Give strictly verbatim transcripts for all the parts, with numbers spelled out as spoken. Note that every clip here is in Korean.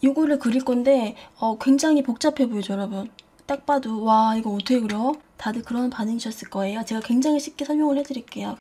이거를 그릴 건데 어, 굉장히 복잡해 보이죠, 여러분? 딱 봐도 와, 이거 어떻게 그려? 다들 그런 반응이셨을 거예요. 제가 굉장히 쉽게 설명을 해드릴게요.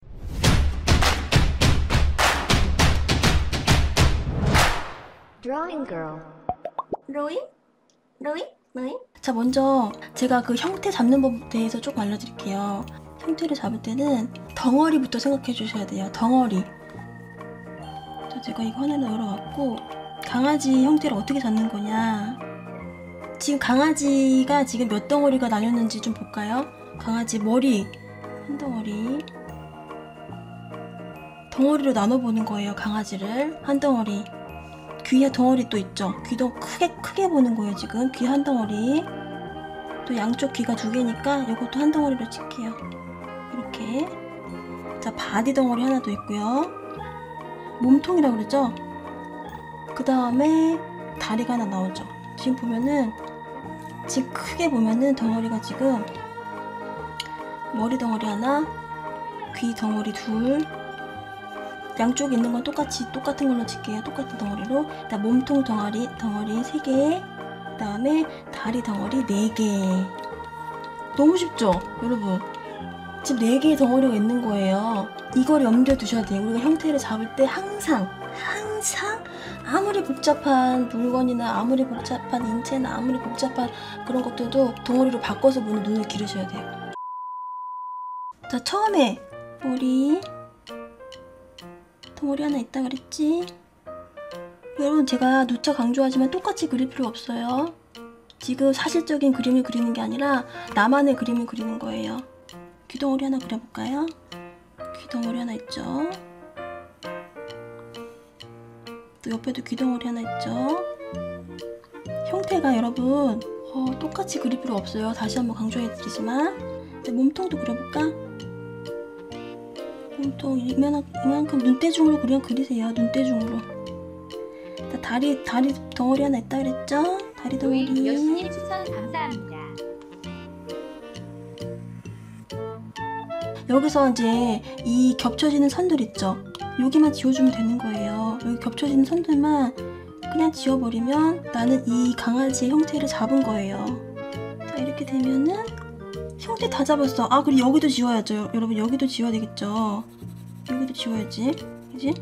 Drawing girl. 로잉? 로잉? 로잉? 자, 먼저 제가 그 형태 잡는 법에 대해서 조금 알려드릴게요. 형태를 잡을 때는 덩어리부터 생각해 주셔야 돼요. 덩어리. 자, 제가 이거 하나를 열어갖고 강아지 형태를 어떻게 잡는 거냐. 지금 강아지가 지금 몇 덩어리가 나뉘었는지 좀 볼까요? 강아지 머리 한 덩어리, 덩어리로 나눠보는 거예요. 강아지를 한 덩어리. 귀에 덩어리 또 있죠. 귀도 크게 크게 보는 거예요. 지금 귀 한 덩어리, 또 양쪽 귀가 두 개니까 이것도 한 덩어리로 칠게요. 이렇게. 자, 바디 덩어리 하나 더 있고요. 몸통이라고 그러죠. 그 다음에 다리가 하나 나오죠. 지금 보면은, 지금 크게 보면은 덩어리가 지금 머리 덩어리 하나, 귀 덩어리 둘, 양쪽에 있는 건 똑같이 똑같은 걸로 칠게요. 똑같은 덩어리로. 그다음 몸통 덩어리 덩어리 세 개, 그다음에 다리 덩어리 네 개. 너무 쉽죠, 여러분? 지금 네 개의 덩어리가 있는 거예요. 이걸 염두에 두셔야 돼요. 우리가 형태를 잡을 때 항상 항상 아무리 복잡한 물건이나 아무리 복잡한 인체나 아무리 복잡한 그런 것들도 덩어리로 바꿔서 보는 눈을 기르셔야 돼요. 자, 처음에 머리 덩어리 하나 있다 그랬지? 여러분, 제가 누차 강조하지만 똑같이 그릴 필요 없어요. 지금 사실적인 그림을 그리는 게 아니라 나만의 그림을 그리는 거예요. 귀덩어리 하나 그려볼까요? 귀덩어리 하나 있죠? 또 옆에도 귀덩어리 하나 있죠? 형태가 여러분 어, 똑같이 그릴 필요 없어요. 다시 한번 강조해드리지만. 이제 몸통도 그려볼까? 몸통 이만, 이만큼 눈대중으로 그냥 그리세요. 눈대중으로. 자, 다리 다리 덩어리 하나 있다 그랬죠? 다리 덩어리. 여신님 추천 감사합니다. 여기서 이제 이 겹쳐지는 선들 있죠? 여기만 지워주면 되는 거예요. 여기 겹쳐지는 선들만 그냥 지워버리면 나는 이 강아지의 형태를 잡은 거예요. 자, 이렇게 되면은 형태 다 잡았어. 아, 그리고 여기도 지워야죠. 여러분, 여기도 지워야 되겠죠? 여기도 지워야지. 그지?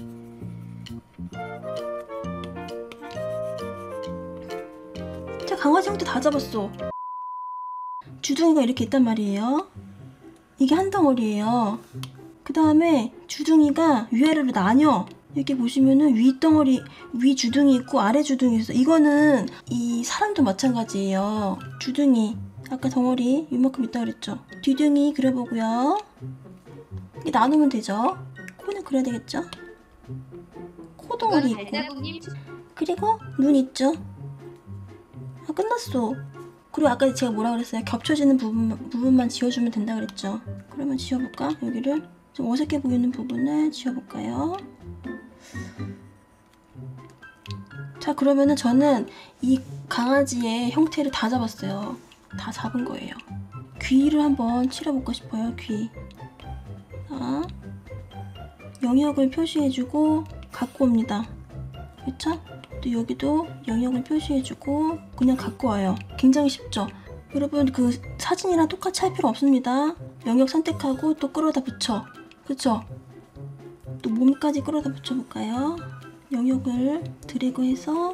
자, 강아지 형태 다 잡았어. 주둥이가 이렇게 있단 말이에요. 이게 한 덩어리예요. 그 다음에 주둥이가 위아래로 나뉘어. 이렇게 보시면은 위 덩어리, 위 주둥이 있고 아래 주둥이 있어. 이거는 이 사람도 마찬가지예요. 주둥이, 아까 덩어리 이만큼 있다 그랬죠. 뒤둥이 그려보고요. 이게 나누면 되죠. 코는 그려야 되겠죠. 코 덩어리 있고, 그리고 눈 있죠. 아, 끝났어. 그리고 아까 제가 뭐라 그랬어요? 겹쳐지는 부분, 부분만 지워주면 된다 그랬죠. 그러면 지워볼까? 여기를 좀 어색해 보이는 부분을 지워볼까요? 자, 그러면은 저는 이 강아지의 형태를 다 잡았어요. 다 잡은 거예요. 귀를 한번 칠해볼까 싶어요. 귀. 자, 영역을 표시해주고 갖고 옵니다. 그쵸? 또 여기도 영역을 표시해주고 그냥 갖고 와요. 굉장히 쉽죠? 여러분, 그 사진이랑 똑같이 할 필요 없습니다. 영역 선택하고 또 끌어다 붙여. 그쵸? 또 몸까지 끌어다 붙여볼까요? 영역을 드래그 해서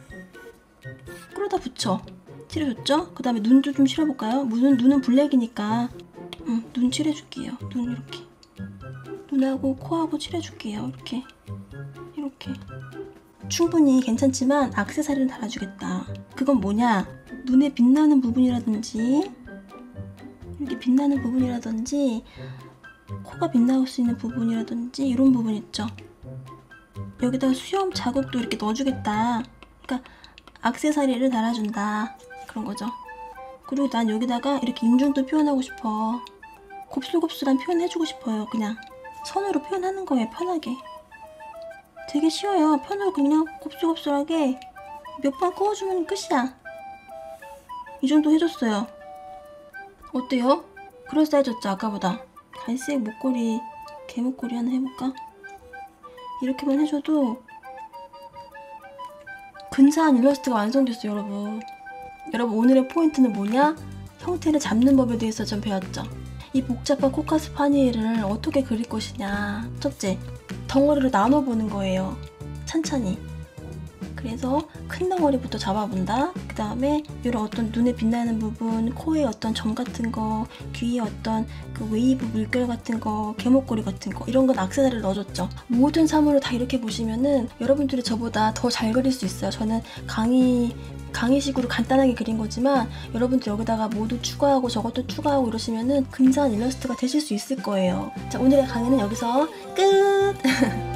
끌어다 붙여. 칠해줬죠? 그 다음에 눈도 좀 칠해볼까요? 눈은, 눈은 블랙이니까 음, 눈 칠해줄게요. 눈 이렇게. 눈하고 코하고 칠해줄게요. 이렇게. 이렇게. 충분히 괜찮지만 액세서리를 달아주겠다. 그건 뭐냐? 눈에 빛나는 부분이라든지 이렇게 빛나는 부분이라든지 코가 빛나올 수 있는 부분이라든지 이런 부분 있죠. 여기다가 수염 자국도 이렇게 넣어주겠다. 그러니까 액세서리를 달아준다. 그런 거죠. 그리고 난 여기다가 이렇게 인중도 표현하고 싶어. 곱슬곱슬한 표현 해주고 싶어요. 그냥 선으로 표현하는 거예요. 편하게. 되게 쉬워요. 편으로 그냥 곱슬곱슬하게 몇 번 그어주면 끝이야. 이 정도 해줬어요. 어때요? 그럴싸해졌죠? 아까보다. 갈색 목걸이, 개목걸이 하나 해볼까? 이렇게만 해줘도 근사한 일러스트가 완성됐어요, 여러분. 여러분, 오늘의 포인트는 뭐냐? 형태를 잡는 법에 대해서 좀 배웠죠. 이 복잡한 코카 스파니엘을 어떻게 그릴 것이냐. 첫째, 덩어리를 나눠보는 거예요. 천천히. 그래서 큰 덩어리부터 잡아본다. 그 다음에 이런 어떤 눈에 빛나는 부분, 코에 어떤 점 같은 거, 귀에 어떤 그 웨이브 물결 같은 거, 개목걸이 같은 거, 이런 건 액세서리를 넣어줬죠. 모든 사물을 다 이렇게 보시면은 여러분들이 저보다 더 잘 그릴 수 있어요. 저는 강의 강의식으로 간단하게 그린 거지만 여러분들 여기다가 뭐도 추가하고 저것도 추가하고 이러시면은 근사한 일러스트가 되실 수 있을 거예요. 자, 오늘의 강의는 여기서 끝!